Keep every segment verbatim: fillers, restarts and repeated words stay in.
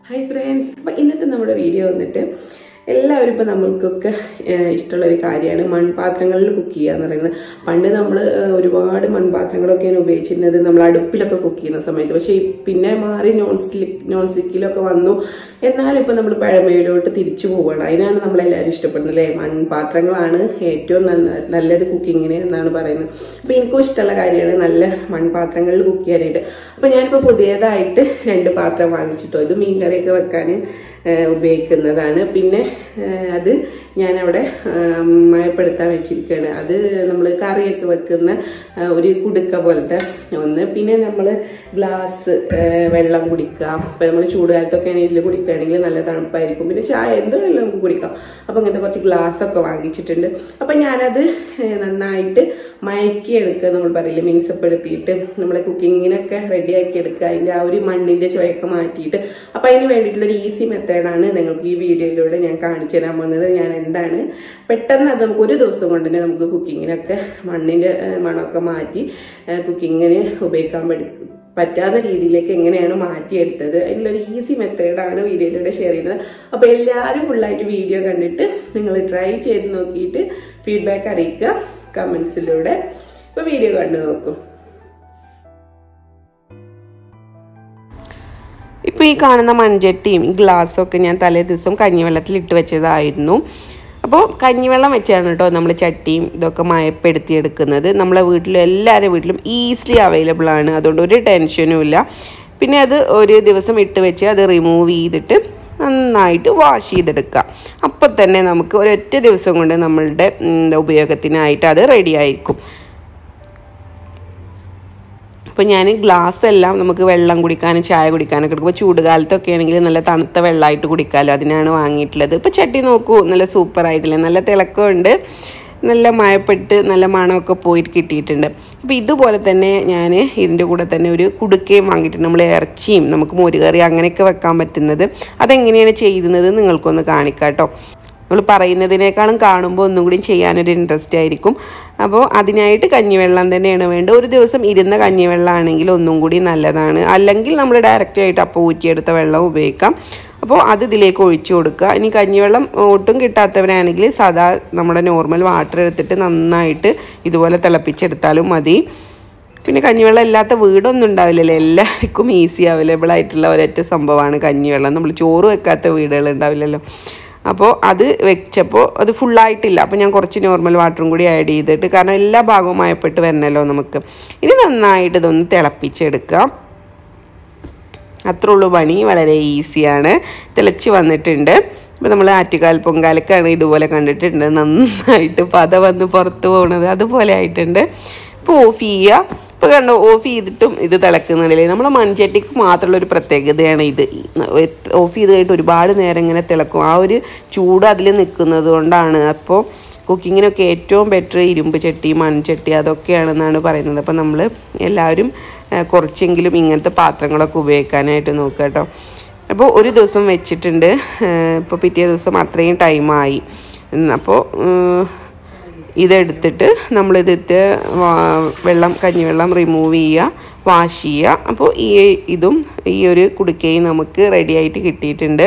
Hi friends, അപ്പോൾ ഇന്നത്തെ നമ്മുടെ വീഡിയോ വന്നിട്ട് എല്ലാവരും ഇപ്പോൾ നമ്മൾക്കൊക്കെ ഇഷ്ടമുള്ളൊരു കാര്യമാണ് മൺപാത്രങ്ങളിൽ കുക്ക് ചെയ്യുക എന്ന് പറയുന്നത്. പണ്ട് നമ്മൾ ഒരുപാട് മൺപാത്രങ്ങളൊക്കെയാണ് ഉപയോഗിച്ചിരുന്നത് നമ്മൾ അടുപ്പിലൊക്കെ കുക്ക് ചെയ്യുന്ന സമയത്ത്. പക്ഷേ പിന്നെ മാറി നോൺ സ്റ്റിക്ക് നോൺ സ്റ്റിക്കിലൊക്കെ വന്നു. എന്നാലും ഇപ്പോൾ നമ്മൾ പഴമയിലോട്ട് തിരിച്ചു പോവുകയാണ്. അതിനാണ് നമ്മളെല്ലാവരും ഇഷ്ടപ്പെടുന്നത് അല്ലേ. മൺപാത്രങ്ങളാണ് ഏറ്റവും നല്ലത് കുക്കിങ്ങിന് എന്നാണ് പറയുന്നത്. അപ്പോൾ എനിക്കും ഇഷ്ടമുള്ള കാര്യമാണ് നല്ല മൺപാത്രങ്ങളിൽ കുക്ക് ചെയ്യാനായിട്ട്. അപ്പോൾ ഞാനിപ്പോൾ പുതിയതായിട്ട് രണ്ട് പാത്രം വാങ്ങിച്ചിട്ടോ. ഇത് മീൻകറിയൊക്കെ വെക്കാൻ ഉപയോഗിക്കുന്നതാണ്. പിന്നെ അത് ഞാനവിടെ മയപ്പെടുത്താൻ വെച്ചിരിക്കുകയാണ്. അത് നമ്മൾ കറിയൊക്കെ വെക്കുന്ന ഒരു കുടുക്ക പോലത്തെ ഒന്ന്. പിന്നെ നമ്മൾ ഗ്ലാസ് വെള്ളം കുടിക്കാം. ഇപ്പം നമ്മൾ ചൂടുകാലത്തൊക്കെ ആണെങ്കിൽ ഇതിൽ കുടിക്കുകയാണെങ്കിൽ നല്ല തണുപ്പായിരിക്കും. പിന്നെ ചായ എന്തോ വെള്ളം നമുക്ക് കുടിക്കാം. അപ്പോൾ അങ്ങനത്തെ കുറച്ച് ഗ്ലാസ്സൊക്കെ വാങ്ങിച്ചിട്ടുണ്ട്. അപ്പം ഞാനത് നന്നായിട്ട് മയക്കിയെടുക്കുക, നമ്മൾ പറയില്ലേ മിനുസപ്പെടുത്തിയിട്ട് നമ്മളെ കുക്കിങ്ങിനൊക്കെ റെഡിയാക്കി എടുക്കുക. അതിൻ്റെ ആ ഒരു മണ്ണിൻ്റെ ചുവയൊക്കെ മാറ്റിയിട്ട്. അപ്പം അതിന് വേണ്ടിയിട്ടുള്ളൊരു ഈസി മെത്തേഡാണ് നിങ്ങൾക്ക് ഈ വീഡിയോയിലൂടെ ഞാൻ കാണിച്ചു തരാൻ പോകുന്നത്. ഞാൻ എന്താണ് പെട്ടെന്ന് അത് നമുക്ക് ഒരു ദിവസം കൊണ്ട് തന്നെ നമുക്ക് കുക്കിങ്ങിനൊക്കെ മണ്ണിൻ്റെ മണമൊക്കെ മാറ്റി കുക്കിങ്ങിന് ഉപയോഗിക്കാൻ പറ്റും പറ്റാത്ത രീതിയിലേക്ക് എങ്ങനെയാണ് മാറ്റിയെടുത്തത് അതിനുള്ളൊരു ഈസി മെത്തേഡാണ് വീഡിയോയിലൂടെ ഷെയർ ചെയ്യുന്നത്. അപ്പോൾ എല്ലാവരും ഫുള്ളായിട്ട് വീഡിയോ കണ്ടിട്ട് നിങ്ങൾ ട്രൈ ചെയ്ത് നോക്കിയിട്ട് ഫീഡ്ബാക്ക് അറിയിക്കുക കമൻസിലൂടെ. ഇപ്പോൾ വീഡിയോ കണ്ടു നോക്കും. ഇപ്പോൾ ഈ കാണുന്ന മൺചട്ടിയും ഈ ഗ്ലാസ്സൊക്കെ ഞാൻ തലേ ദിവസം കഞ്ഞിവെള്ളത്തിൽ ഇട്ട് വെച്ചതായിരുന്നു. അപ്പോൾ കഞ്ഞിവെള്ളം വെച്ചാണ് കേട്ടോ നമ്മൾ ചട്ടിയും ഇതൊക്കെ മയപ്പെടുത്തിയെടുക്കുന്നത്. നമ്മളെ വീട്ടിലും എല്ലാവരുടെ വീട്ടിലും ഈസിലി അവൈലബിൾ ആണ്, അതുകൊണ്ട് ഒരു ടെൻഷനും ഇല്ല. പിന്നെ അത് ഒരു ദിവസം ഇട്ട് വെച്ച് അത് റിമൂവ് ചെയ്തിട്ട് നന്നായിട്ട് വാഷ് ചെയ്തെടുക്കുക. അപ്പോൾ തന്നെ നമുക്ക് ഒരൊറ്റ ദിവസം കൊണ്ട് നമ്മളുടെ ഉപയോഗത്തിനായിട്ട് അത് റെഡി ആയിരിക്കും. അപ്പോൾ ഞാൻ ഗ്ലാസ് എല്ലാം നമുക്ക് വെള്ളം കുടിക്കാനും ചായ കുടിക്കാനൊക്കെ എടുക്കും. ഇപ്പോൾ ചൂടുകാലത്തൊക്കെ ആണെങ്കിൽ നല്ല തണുത്ത വെള്ളമായിട്ട് കുടിക്കാമല്ലോ, അതിനാണ് വാങ്ങിയിട്ടുള്ളത്. ഇപ്പോൾ ചട്ടി നോക്കൂ, നല്ല സൂപ്പറായിട്ടില്ലേ, നല്ല തിളക്കമുണ്ട്, നല്ല മയപ്പെട്ട് നല്ല മണമൊക്കെ പോയിട്ട് കിട്ടിയിട്ടുണ്ട്. അപ്പോൾ ഇതുപോലെ തന്നെ ഞാൻ ഇതിൻ്റെ കൂടെ തന്നെ ഒരു കുടുക്കയും വാങ്ങിയിട്ടുണ്ട്. നമ്മൾ ഇറച്ചിയും നമുക്ക് മോരുകറി അങ്ങനെയൊക്കെ വെക്കാൻ പറ്റുന്നത്. അതെങ്ങനെയാണ് ചെയ്യുന്നത് നിങ്ങൾക്കൊന്ന് കാണിക്കാം കേട്ടോ. നമ്മൾ പറയുന്നതിനേക്കാളും കാണുമ്പോൾ ഒന്നും കൂടി ചെയ്യാനൊരു ഇൻട്രസ്റ്റ് ആയിരിക്കും. അപ്പോൾ അതിനായിട്ട് കഞ്ഞിവെള്ളം തന്നെയാണ് വേണ്ടത്. ഒരു ദിവസം ഇരുന്ന കഞ്ഞിവെള്ളമാണെങ്കിൽ ഒന്നും കൂടി നല്ലതാണ്. അല്ലെങ്കിൽ നമ്മൾ ഡയറക്റ്റായിട്ട് അപ്പോൾ ഊറ്റിയെടുത്ത വെള്ളം ഉപയോഗിക്കാം. അപ്പോൾ അത് ഇതിലേക്ക് ഒഴിച്ചു കൊടുക്കുക. ഇനി കഞ്ഞിവെള്ളം ഒട്ടും കിട്ടാത്തവരാണെങ്കിൽ സാധാ നമ്മുടെ നോർമൽ വാട്ടർ എടുത്തിട്ട് നന്നായിട്ട് ഇതുപോലെ തിളപ്പിച്ചെടുത്താലും മതി. പിന്നെ കഞ്ഞിവെള്ളം ഇല്ലാത്ത വീടൊന്നും ഉണ്ടാവില്ലല്ലോ, എല്ലാവർക്കും ഈസി അവൈലബിൾ ആയിട്ടുള്ള ഒരൊറ്റ സംഭവമാണ് കഞ്ഞിവെള്ളം. നമ്മൾ ചോറ് വെക്കാത്ത വീടുകൾ ഉണ്ടാവില്ലല്ലോ. അപ്പോൾ അത് വെച്ചപ്പോൾ അത് ഫുള്ളായിട്ടില്ല. അപ്പോൾ ഞാൻ കുറച്ച് നോർമൽ വാട്ടറും കൂടി ആഡ് ചെയ്തിട്ട്, കാരണം എല്ലാ ഭാഗവും മയപ്പെട്ട് വരണമല്ലോ നമുക്ക്. ഇനി നന്നായിട്ട് ഇതൊന്ന് തിളപ്പിച്ചെടുക്കാം. അത്രേ ഉള്ളൂ പണി, വളരെ ഈസിയാണ്. തിളച്ച് വന്നിട്ടുണ്ട്. ഇപ്പോൾ നമ്മൾ ആറ്റുകാൽ പൊങ്കാലക്കാണ് ഇതുപോലെ കണ്ടിട്ടുണ്ട്, നന്നായിട്ട് പത വന്ന് പുറത്ത് പോകുന്നത് അതുപോലെ ആയിട്ടുണ്ട്. ഇപ്പോൾ ഓഫ് ചെയ്യുക. ഇപ്പോൾ കണ്ടോ, ഓഫ് ചെയ്തിട്ടും ഇത് തിളക്കുന്നില്ലേ. നമ്മളെ മൺചട്ടിക്ക് മാത്രമുള്ള ഒരു പ്രത്യേകതയാണ് ഇത്. ഓഫ് ചെയ്ത് കഴിഞ്ഞിട്ട് ഒരുപാട് നേരം ഇങ്ങനെ തിളക്കും. ആ ഒരു ചൂട് അതിൽ നിൽക്കുന്നത് കൊണ്ടാണ്. അപ്പോൾ കുക്കിങ്ങിനൊക്കെ ഏറ്റവും ബെറ്റർ ഇരുമ്പ് ചട്ടി, മൺചട്ടി അതൊക്കെയാണെന്നാണ് പറയുന്നത്. അപ്പോൾ നമ്മൾ എല്ലാവരും കുറച്ചെങ്കിലും ഇങ്ങനത്തെ പാത്രങ്ങളൊക്കെ ഉപയോഗിക്കാനായിട്ട് നോക്കുക കേട്ടോ. അപ്പോൾ ഒരു ദിവസം വെച്ചിട്ടുണ്ട്. ഇപ്പോൾ പിറ്റേ ദിവസം അത്രയും ടൈമായി. അപ്പോൾ ഇതെടുത്തിട്ട് നമ്മളിതിട്ട് വെള്ളം കഞ്ഞിവെള്ളം റിമൂവ് ചെയ്യുക, വാഷ് ചെയ്യുക. അപ്പോൾ ഈ ഇതും ഈ ഒരു കുടുക്കയും നമുക്ക് റെഡി ആയിട്ട് കിട്ടിയിട്ടുണ്ട്.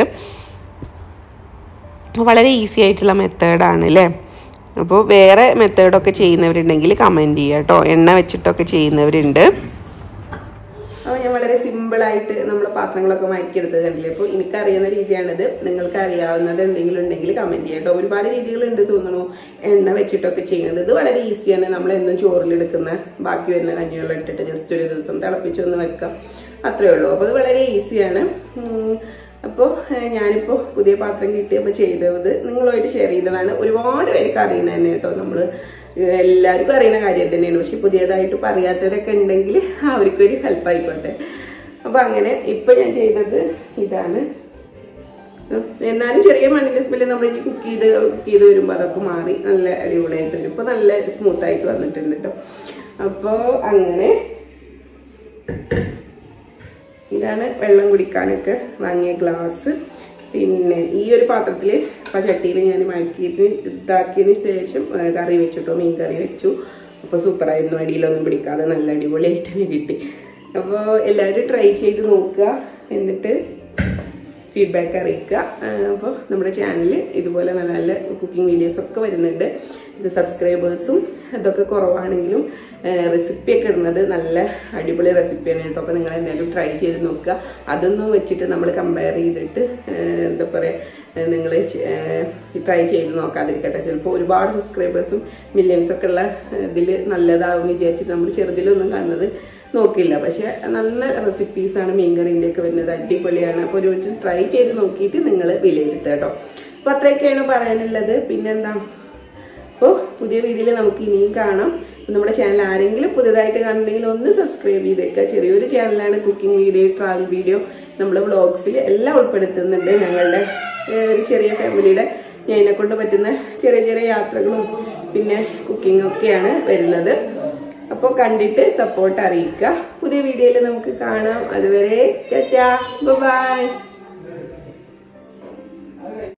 വളരെ ഈസി ആയിട്ടുള്ള മെത്തേഡാണ് അല്ലേ. അപ്പോൾ വേറെ മെത്തേഡൊക്കെ ചെയ്യുന്നവരുണ്ടെങ്കിൽ കമൻറ്റ് ചെയ്യുക കേട്ടോ. എണ്ണ വെച്ചിട്ടൊക്കെ ചെയ്യുന്നവരുണ്ട്. അപ്പോൾ ഞാൻ വളരെ സിമ്പിളായിട്ട് നമ്മൾ പാത്രങ്ങളൊക്കെ മയക്കിയെടുത്തത് കണ്ടില്ലേ. അപ്പോൾ എനിക്കറിയുന്ന രീതിയാണിത്. നിങ്ങൾക്ക് അറിയാവുന്നത് എന്തെങ്കിലും ഉണ്ടെങ്കിൽ കമൻറ്റ് ചെയ്യാം കേട്ടോ. ഒരുപാട് രീതികളുണ്ട് തോന്നുന്നു എണ്ണ വെച്ചിട്ടൊക്കെ ചെയ്യുന്നത്. ഇത് വളരെ ഈസിയാണ്. നമ്മൾ എന്നും ചോറിലെടുക്കുന്ന ബാക്കി വരുന്ന കഞ്ഞിവെള്ളം ഇട്ടിട്ട് ജസ്റ്റ് ഒരു ദിവസം തിളപ്പിച്ചൊന്ന് വെക്കാം, അത്രയേ ഉള്ളൂ. അപ്പോൾ അത് വളരെ ഈസിയാണ്. അപ്പോൾ ഞാനിപ്പോൾ പുതിയ പാത്രം കിട്ടിയപ്പോൾ ചെയ്തത് നിങ്ങളുമായിട്ട് ഷെയർ ചെയ്തതാണ്. ഒരുപാട് പേർക്ക് അറിയുന്നത് തന്നെ കേട്ടോ. നമ്മൾ എല്ലാവർക്കും അറിയുന്ന കാര്യം തന്നെയാണ്. പക്ഷെ പുതിയതായിട്ട് പറയാത്തവരൊക്കെ ഉണ്ടെങ്കിൽ അവർക്കൊരു ഹെൽപ്പ് ആയിക്കോട്ടെ. അപ്പോൾ അങ്ങനെ ഇപ്പം ഞാൻ ചെയ്തത് ഇതാണ്. എന്നാലും ചെറിയ മണ്ണിൻ്റെ സ്മെല്ല് നമ്മൾ ഈ കുക്ക് ചെയ്ത് കുക്ക് ചെയ്ത് വരുമ്പോൾ അതൊക്കെ മാറി നല്ല അടിപൊളിയായിട്ടുണ്ട്. ഇപ്പോൾ നല്ല സ്മൂത്തായിട്ട് വന്നിട്ടുണ്ട് കേട്ടോ. അപ്പോൾ അങ്ങനെ ഇതാണ് വെള്ളം കുടിക്കാനൊക്കെ വാങ്ങിയ ഗ്ലാസ്. പിന്നെ ഈ ഒരു പാത്രത്തിൽ ചട്ടിയിൽ ഞാൻ മയക്കിയിട്ട് ഇതാക്കിയതിന് ശേഷം കറി വെച്ചിട്ടോ, മീൻ കറി വെച്ചു. അപ്പോൾ സൂപ്പറായിരുന്നു, അടിയിലൊന്നും പിടിക്കാതെ നല്ല അടിപൊളിയായിട്ട് തന്നെ കിട്ടി. അപ്പോൾ എല്ലാവരും ട്രൈ ചെയ്ത് നോക്കുക, എന്നിട്ട് ഫീഡ്ബാക്ക് അറിയിക്കുക. അപ്പോൾ നമ്മുടെ ചാനലിൽ ഇതുപോലെ നല്ല നല്ല കുക്കിംഗ് വീഡിയോസൊക്കെ വരുന്നുണ്ട്. ഇത് സബ്സ്ക്രൈബേഴ്സും ഇതൊക്കെ കുറവാണെങ്കിലും റെസിപ്പിയൊക്കെ ഇടുന്നത് നല്ല അടിപൊളി റെസിപ്പിയാണ് കേട്ടോ. അപ്പോൾ നിങ്ങൾ എന്തായാലും ട്രൈ ചെയ്ത് നോക്കുക. അതൊന്നും വെച്ചിട്ട് നമ്മൾ കമ്പയർ ചെയ്തിട്ട് എന്താ പറയുക നിങ്ങൾ ട്രൈ ചെയ്ത് നോക്കാതിരിക്കട്ടെ. ചിലപ്പോൾ ഒരുപാട് സബ്സ്ക്രൈബേഴ്സും മില്യൺസൊക്കെ ഉള്ള ഇതിൽ നല്ലതാവും വിചാരിച്ചിട്ട് നമ്മൾ ചെറുതിലൊന്നും കാണുന്നത് നോക്കില്ല. പക്ഷെ നല്ല റെസിപ്പീസാണ് മീൻകറിൻ്റെയൊക്കെ വരുന്നത്, അടിപൊളിയാണ്. അപ്പോൾ ഒരു ട്രൈ ചെയ്ത് നോക്കിയിട്ട് നിങ്ങൾ വിലയിരുത്തുക കേട്ടോ. അപ്പോൾ അത്രയൊക്കെയാണ് പറയാനുള്ളത്. പിന്നെന്താ, അപ്പോൾ പുതിയ വീഡിയോയിൽ നമുക്ക് ഇനിയും കാണാം. നമ്മുടെ ചാനൽ ആരെങ്കിലും പുതിയതായിട്ട് കാണുന്നുണ്ടെങ്കിൽ ഒന്ന് സബ്സ്ക്രൈബ് ചെയ്തേക്കുക. ചെറിയൊരു ചാനലാണ്, കുക്കിംഗ് വീഡിയോ, ട്രാവൽ വീഡിയോ, നമ്മൾ വ്ളോഗ്സിൽ എല്ലാം ഉൾപ്പെടുത്തുന്നുണ്ട്. ഞങ്ങളുടെ ഒരു ചെറിയ ഫാമിലിയുടെ ഞാനെ കൊണ്ട് പറ്റുന്ന ചെറിയ ചെറിയ യാത്രകളും പിന്നെ കുക്കിംഗ് ഒക്കെയാണ് വരുന്നത്. അപ്പോൾ കണ്ടിട്ട് സപ്പോർട്ട് അറിയിക്കുക. പുതിയ വീഡിയോയിൽ നമുക്ക് കാണാം. അതുവരെ ടാറ്റാ, ബൈ.